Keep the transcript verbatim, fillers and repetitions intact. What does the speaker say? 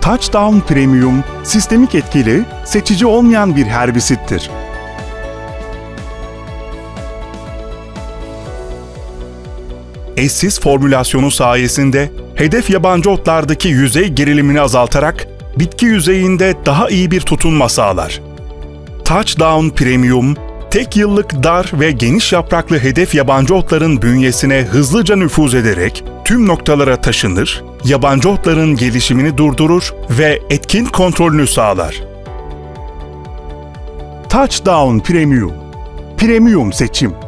Touchdown Premium, sistemik etkili, seçici olmayan bir herbisittir. Eşsiz formülasyonu sayesinde hedef yabancı otlardaki yüzey gerilimini azaltarak bitki yüzeyinde daha iyi bir tutunma sağlar. Touchdown Premium, tek yıllık dar ve geniş yapraklı hedef yabancı otların bünyesine hızlıca nüfuz ederek tüm noktalara taşınır, yabancı otların gelişimini durdurur ve etkin kontrolünü sağlar. Touchdown Premium, premium seçim.